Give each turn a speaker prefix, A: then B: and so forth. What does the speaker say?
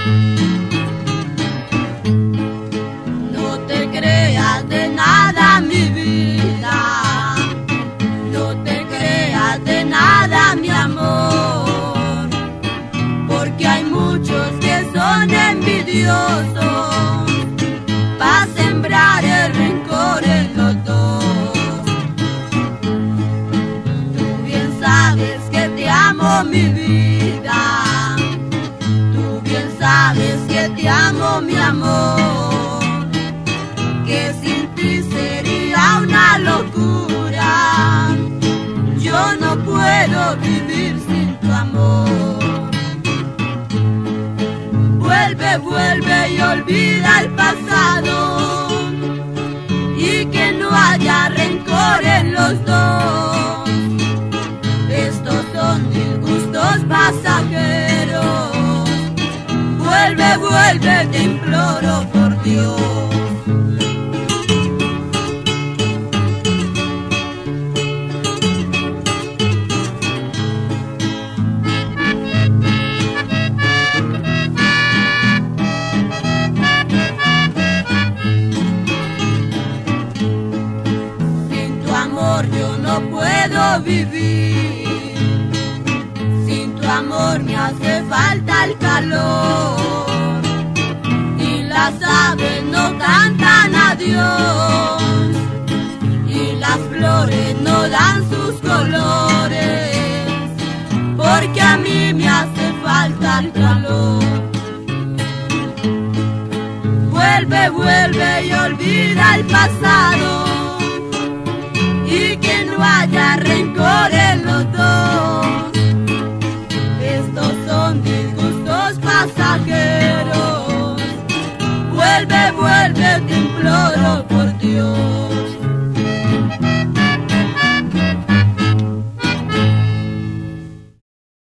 A: No te creas de nada, mi vida, no te creas de nada, mi amor, porque hay muchos que son envidiosos para sembrar el rencor en los dos. Tú bien sabes que te amo, mi vida, tú bien sabes que te amo, mi amor, que sin ti sería una locura. Yo no puedo vivir sin tu amor. Vuelve, vuelve y olvida el pasado, y que no haya rencor en los dos. Estos son disgustos pasajeros. Vuelve, vuelve, te imploro por Dios. Yo no puedo vivir, sin tu amor me hace falta el calor, y las aves no cantan adiós, y las flores no dan sus colores, porque a mí me hace falta el calor. Vuelve, vuelve y olvida el pasado, y que no haya rencor en los dos. Estos son disgustos